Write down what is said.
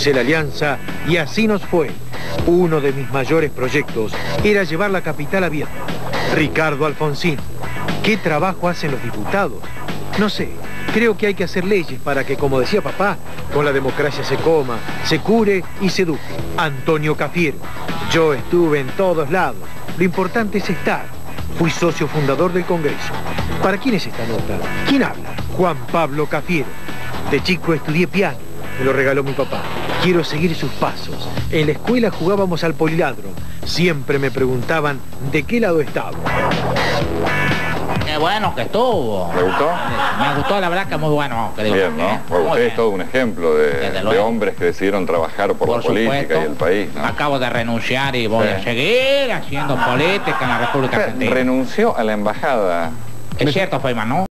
Pisé la Alianza y así nos fue. Uno de mis mayores proyectos era llevar la capital abierta. Ricardo Alfonsín. ¿Qué trabajo hacen los diputados? No sé, creo que hay que hacer leyes para que, como decía papá, con la democracia se coma, se cure y se eduque. Antonio Cafiero. Yo estuve en todos lados. Lo importante es estar. Fui socio fundador del Congreso. ¿Para quién es esta nota? ¿Quién habla? Juan Pablo Cafiero. De chico estudié piano. Me lo regaló mi papá. Quiero seguir sus pasos. En la escuela jugábamos al poliladro. Siempre me preguntaban de qué lado estaba. Qué bueno que estuvo. ¿Le gustó? Me gustó, la verdad que muy bueno. Que digo, Bien, ¿no? Porque usted es todo un ejemplo de hombres que decidieron trabajar por la política y el país, ¿no? Acabo de renunciar y voy a seguir haciendo política en la República Argentina. Renunció a la embajada. Es cierto, Feynman, ¿no?